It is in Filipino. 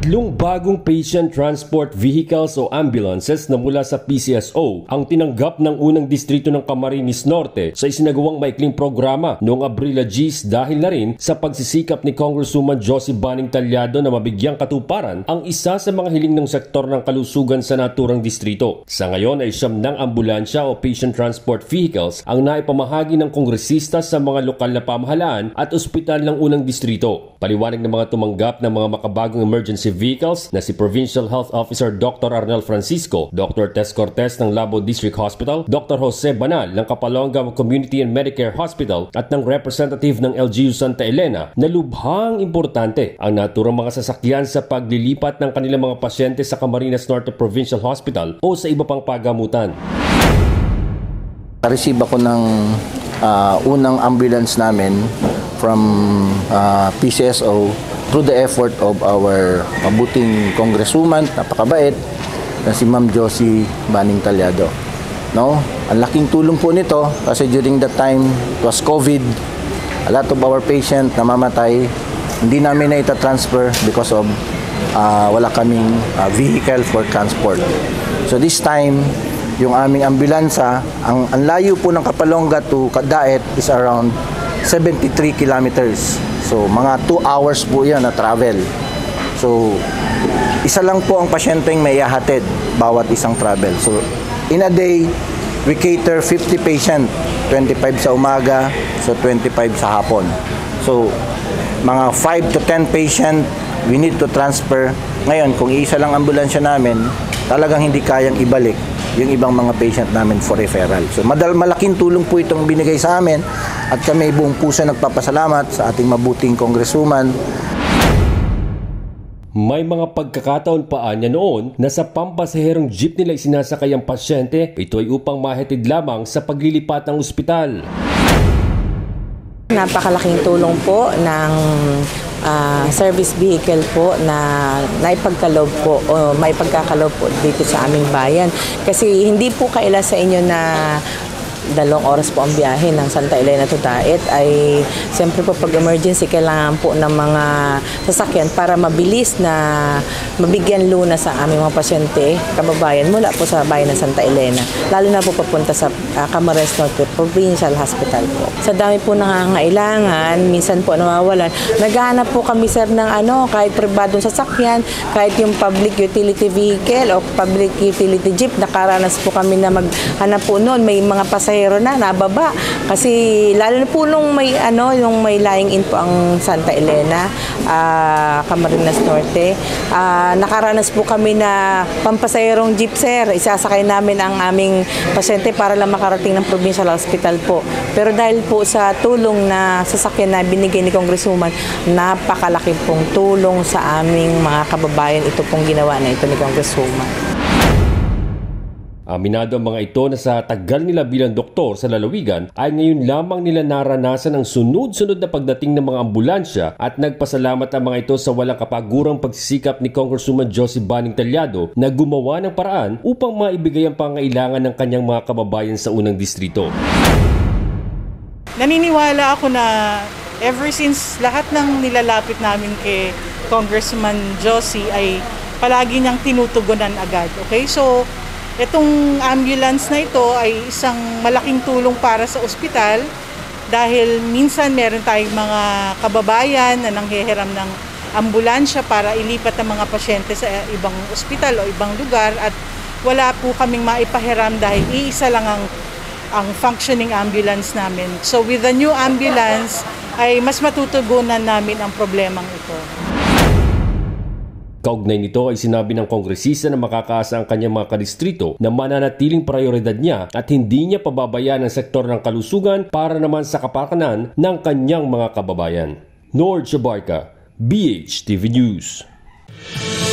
Tatlong bagong patient transport vehicles o ambulances na mula sa PCSO ang tinanggap ng unang distrito ng Camarines Norte sa isinagawang maikling programa noong Abril dahil na rin sa pagsisikap ni Congresswoman Josie Baning Talyado na mabigyang katuparan ang isa sa mga hiling ng sektor ng kalusugan sa naturang distrito. Sa ngayon ay 9 ambulansya o patient transport vehicles ang naipamahagi ng kongresista sa mga lokal na pamahalaan at ospital ng unang distrito. Paliwanag ng mga tumanggap ng mga makabagong emergency vehicles na si Provincial Health Officer Dr. Arnel Francisco, Dr. Tess Cortez ng Labo District Hospital, Dr. Jose Banal ng Kapalonga Community and Medicare Hospital at ng representative ng LGU Santa Elena na lubhang importante ang naturang mga sasakyan sa paglilipat ng kanilang mga pasyente sa Camarines Norte Provincial Hospital o sa iba pang pagamutan. Receive ako ng unang ambulance namin from PCSO through the effort of our mabuting congresswoman, napakabait, na si Ma'am Josie Baning Talyado. No? Ang laking tulong po nito kasi during that time, it was COVID, a lot of our patient namamatay, hindi namin na ita-transfer because of wala kaming vehicle for transport. So this time, yung aming ambulansa, ang layo po ng Kapalonga to Daet is around 73 kilometers. So, mga 2 hours po yan na travel. So, isa lang po ang pasyenteng may ihahatid bawat isang travel. So, in a day, we cater 50 patient, 25 sa umaga, so 25 sa hapon. So, mga 5 to 10 patient, we need to transfer. Ngayon, kung isa lang ambulansya namin, talagang hindi kayang ibalik yung ibang mga patient namin for referral. So malaking tulong po itong binigay sa amin at kami buong puso nagpapasalamat sa ating mabuting congresswoman. May mga pagkakataon pa niya noon na sa pampasaherong jeep nila isinasakay ang pasyente, ito ay upang mahatid lamang sa paglilipat ng ospital. Napakalaking tulong po ng service vehicle po na naipagkaloob po o may pagkakaloob po dito sa aming bayan. Kasi hindi po kaila sa inyo na 2 oras po ang biyahe ng Santa Elena to Daet ay siyempre po pag emergency kailangan po ng mga sasakyan para mabilis na mabigyan luna sa aming mga pasyente, kababayan mula po sa bayan ng Santa Elena. Lalo na po papunta sa Camarines Norte Provincial Hospital po. Sa dami po nangangailangan, minsan po nawawalan. Naghahanap po kami sir ng kahit pribadong sasakyan, kahit yung public utility vehicle o public utility jeep, nakaranas po kami na maghanap po noon. May mga pasahero na nababa kasi lalo na po nung may yung may lying in po ang Santa Elena, Camarines Norte, nakaranas po kami na pampasaherong jeep sir, isasakay namin ang aming pasyente para lang makarating ng provincial hospital po. Pero dahil po sa tulong na sasakyan na binigay ni Congresswoman, napakalaki pong tulong sa aming mga kababayan ito pong ginawa na ito ni Congresswoman. Aminado ang mga ito na sa tagal nila bilang doktor sa lalawigan ay ngayon lamang nila naranasan ang sunod-sunod na pagdating ng mga ambulansya at nagpasalamat ang mga ito sa walang kapagurang pagsisikap ni Congresswoman Josie Baning Talyado na gumawa ng paraan upang maibigay ang pangailangan ng kanyang mga kababayan sa unang distrito. Naniniwala ako na ever since lahat ng nilalapit namin kay Congresswoman Josie ay palagi niyang tinutugunan agad. Okay? So, itong ambulance na ito ay isang malaking tulong para sa ospital dahil minsan meron tayong mga kababayan na nanghihiram ng ambulansya para ilipat ang mga pasyente sa ibang ospital o ibang lugar at wala po kaming maipahiram dahil iisa lang ang functioning ambulance namin. So with the new ambulance ay mas matutugunan namin ang problemang ito. Kaugnay nito ay sinabi ng kongresista na makakaasa ang kanyang mga kadistrito na mananatiling prioridad niya at hindi niya pababayaan ang sektor ng kalusugan para naman sa kapakanan ng kanyang mga kababayan. Nord Chabarca, BHTV News.